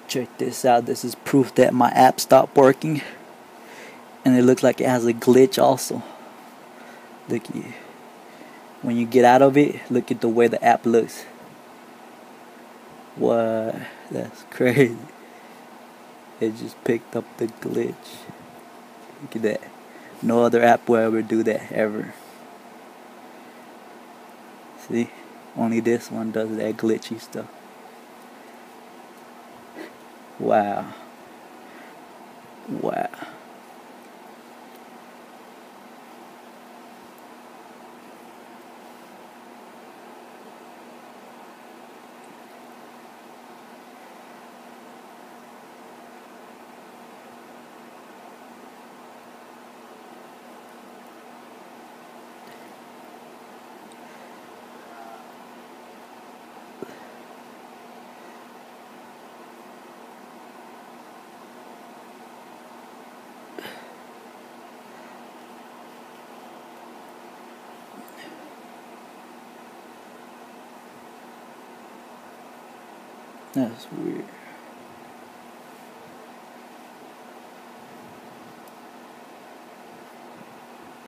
Check this out. This is proof that my app stopped working. And it looks like it has a glitch also. Look, when you get out of it, look at the way the app looks. What? That's crazy. It just picked up the glitch. Look at that. No other app will ever do that ever. See? Only this one does that glitchy stuff. Wow. Wow. That's weird.